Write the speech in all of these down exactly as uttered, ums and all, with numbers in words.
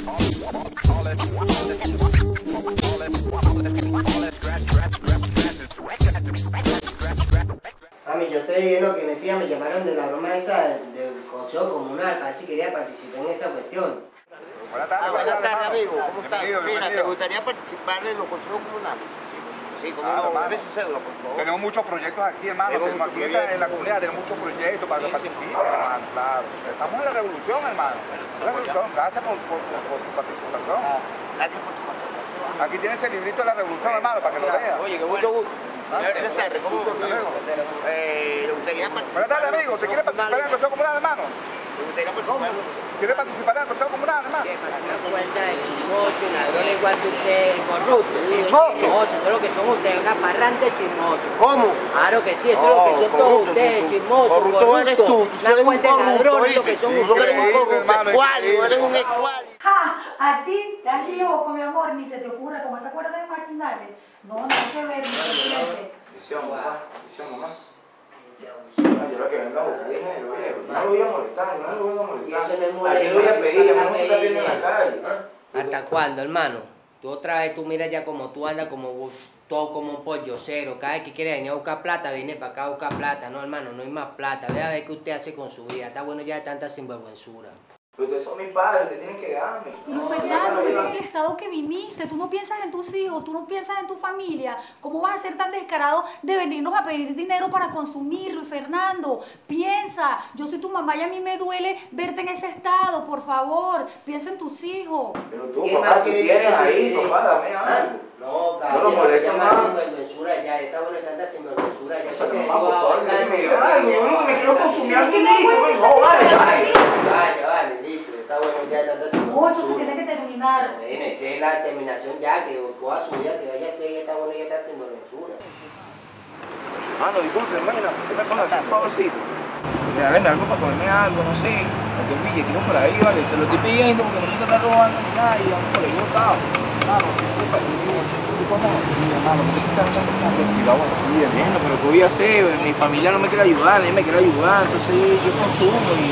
Mami, yo estoy viendo que mi tía me llamaron de la broma esa del, del consejo comunal, para ver si quería participar en esa cuestión. Buenas tardes, ah, buenas tardes, amigo. ¿Cómo estás? Bienvenido, Mira, bienvenido. ¿te gustaría participar en los consejos comunales? Sí, como Claro, no, hermano. dame su cédula, por favor. Tenemos muchos proyectos aquí, hermano. Tenemos Tenemos muchos aquí en la, proyectos. en la comunidad tenemos muchos proyectos para que Sí, sí. participen, hermano, claro. Estamos en la revolución, hermano. La revolución. Gracias por, por, por, por tu participación. Ah, gracias por tu participación. Aquí tienes el librito de la revolución, hermano, para que lo veas. Oye, que mucho gusto. Gracias. Buenas tardes, ¿cómo Hasta eh, ¿le gustaría participar? Buenas tardes, amigo. ¿Te quiere participar en el consejo comunal, hermano? ¿Le gustaría participar en los consejos? ¿Quiere participar en el consejo comunal, hermano? No cuenta de chismoso, ladrón igual que usted, corrupto. Chismoso, eso es lo que son ustedes, una parrante chismoso. ¿Cómo? Claro que sí, eso es lo que son todos ustedes, chismosos, Corrupto eres tú, tú Una eres un cuenta de corrupto, ladrones, lo que ¿oíste? son Tú eres un ustedes. corrupto, hermano, escuálido, increíble. eres un escuálido. ¡Ja! A ti estás loco, mi amor, ni se te ocurra como esa cuerda de marginales. No, no hay que ver, mi presidente. Misión, mamá. Misión, mamá. Ah, yo lo que vengo a buscar dinero, viejo. No lo voy a molestar, no lo voy a molestar. Y eso no es ¿A molestar, quién voy a pedir? no Ya es me está viendo en la pedir. calle. ¿Ah? ¿Hasta cuándo, hermano? Tú otra vez, tú miras ya como tú andas como todo como un pollocero. Cada vez que quiere venir a buscar plata, viene para acá a buscar plata. No, hermano, no hay más plata. Ve a ver qué usted hace con su vida. Está bueno ya de tanta sinvergüenzura. Pero ustedes son mis padres, ustedes tienen que darme. No, Fernando, vete en el estado que viniste. Tú no piensas en tus hijos, tú no piensas en tu familia. ¿Cómo vas a ser tan descarado de venirnos a pedir dinero para consumirlo, Fernando? Piensa, yo soy tu mamá y a mí me duele verte en ese estado. Por favor, piensa en tus hijos. Pero tú, ¿Qué papá, más tú quieres tienes que ahí, se- papá, dame ¿Ah? algo. No, No lo cabrón, molesto ya más. más sinvergüenzura ya. Está bueno de tanta sinvergüenzura ya. Échate, que se mamá, por dio a favor, ahorcar, que me no, diga algo. Yo no me quiero consumir algo ¿Qué mismo. puedes No, vale, hacer vale. así? Vale, vale, listo. Está bueno ya de tanta No, eso se sinvergüenzura. tiene que terminar. Bueno, esa es la determinación ya, que coja su vida, que vaya a ser, está bueno ya está sinvergüenzura. Mano, disculpe, hermana, ¿qué me pasa? Un favorcito. Mira, vende algo para comerme algo, no sé. Aquí un billetico por ahí, vale. Se lo estoy pidiendo porque no me está robando ni nada y vamos por ahí botado. Mano, disculpa, ¿tú cómo así, hermano? ¿Por qué tú estás tan tranquilado así, hermano? Pero ¿qué voy a hacer? Mi familia no me quiere ayudar, nadie me quiere ayudar, entonces yo consumo y...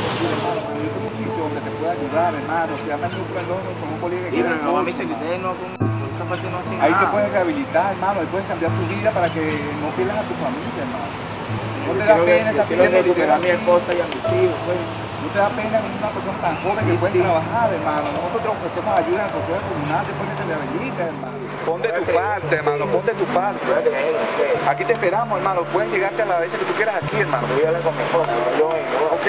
Un sitio donde te pueda ayudar, hermano. Se llama el Núcleo London, son un colega que Sí, pero quiere mi mamá me mucho, dice que hermano. ustedes no, por esa parte no hacen Ahí nada. te puedes rehabilitar, hermano, ahí puedes cambiar tu vida para que no pierdas a tu familia, hermano. No te da Yo quiero- pena estar yo quiero pidiendo recuperar a mi dinero así. esposa y a mis hijos, pues. No te da pena con una persona tan joven Sí, que puede sí. trabajar, hermano. Nosotros te ofrecemos ayuda en el consejo comunal después que te rehabilites, hermano. Pon de tu parte, hermano, pon de tu parte. Aquí te esperamos, hermano. Puedes llegarte a la vez que tú quieras aquí, hermano. Voy a hablar con mi esposa, yo vengo. Ok.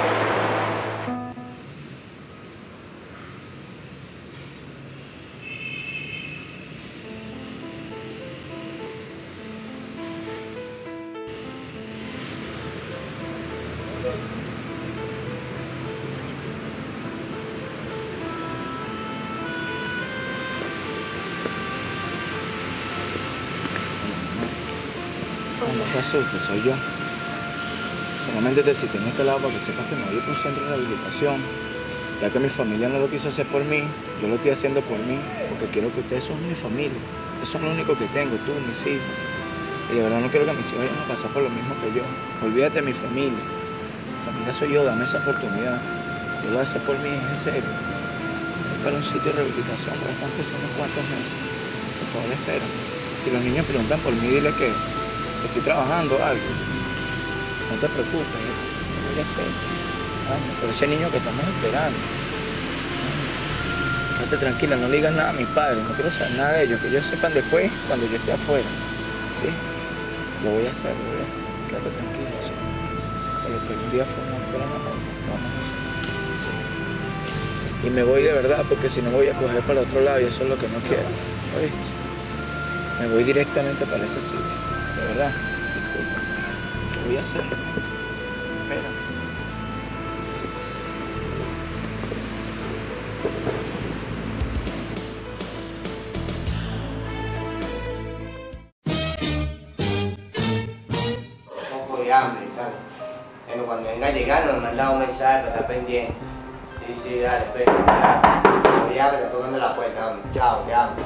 No te asustes, soy yo. Solamente te cité en este lado para que sepas que me voy a un centro de rehabilitación. Ya que mi familia no lo quiso hacer por mí, yo lo estoy haciendo por mí, porque quiero que ustedes son mi familia. Ustedes son lo único que tengo, tú, mis hijos. Y de verdad no quiero que mis hijos vayan a pasar por lo mismo que yo. Olvídate de mi familia. Mi familia soy yo, dame esa oportunidad. Yo lo voy a hacer por mí, es en serio. Voy para un sitio de rehabilitación, pero están empezando unos cuantos meses. Por favor, espérame. Si los niños preguntan por mí, dile que estoy trabajando algo. No te preocupes, ¿eh? No voy a hacer. Ay, por ese niño que estamos esperando. Ay, quédate tranquila, no le digas nada a mis padres, no quiero saber nada de ellos, que ellos sepan después cuando yo esté afuera. ¿Sí? Lo voy a hacer, lo voy a hacer. Quédate tranquila, ¿sí? Por lo que un día fue una gran amor, lo vamos a hacer. ¿Sí? Y me voy de verdad, porque si no voy a coger para el otro lado y eso es lo que no quiero. ¿Oíste? Me voy directamente para ese sitio. De verdad, disculpa. Lo voy a hacer. Espera. Un poco de hambre y tal. Bueno, cuando venga llegando me manda un mensaje para estar pendiente. Sí, sí, dale, espera, espera. Voy a ver, tocando la puerta, hombre. Chao, te amo.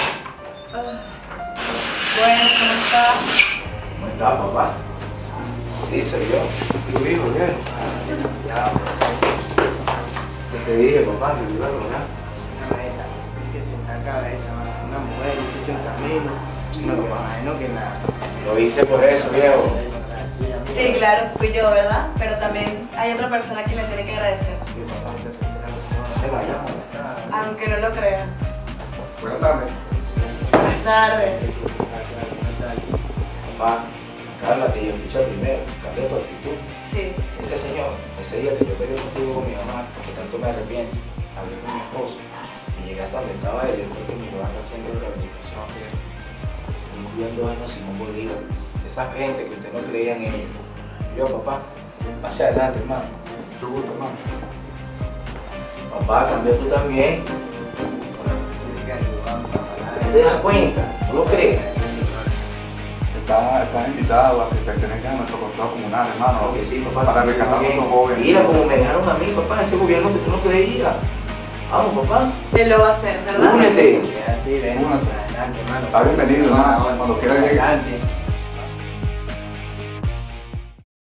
Bueno, ¿cómo estás? ¿Cómo estás, papá? Sí, soy yo. Tu hijo, viejo. Ya, ¿qué te dije, papá? Que iba a lograr. Hay que sentar cabeza, mano. Una mujer, un chico en camino. No me imagino que nada. Lo hice por eso, viejo. Sí, claro, fui yo, ¿verdad? Pero también hay otra persona que le tiene que agradecer. Sí, papá, esa tercera persona. Te vaya, Aunque no lo crean. Buenas tardes. Buenas tardes. Papá, cálmate y escucha primero. Cambia tu actitud. Sí. Este señor, ese día que yo peleé contigo con mi mamá, porque tanto me arrepiento, hablé con mi esposo y llegué hasta donde estaba él, él fue que me llevó al centro de rehabilitación, incluyendo años Simón Bolívar. Esa gente que usted no creía en ellos. Yo, papá, pase adelante, hermano. Mucho gusto, hermano. Papá, cambia tú también. ¿Te das cuenta? ¿No lo crees? Estás, estás invitado a que pertenezcas a nuestro consejo comunal, hermano. Claro que sí, papá. Para rescatar a nuestros jóvenes. Mira como me dejaron a mí, papá, ese gobierno que tú no creías. Vamos, papá. Él lo va a hacer, ¿verdad? Únete. Sí, ven, adelante, hermano. Está bienvenido, hermano. Cuando quiera llegar. Adelante.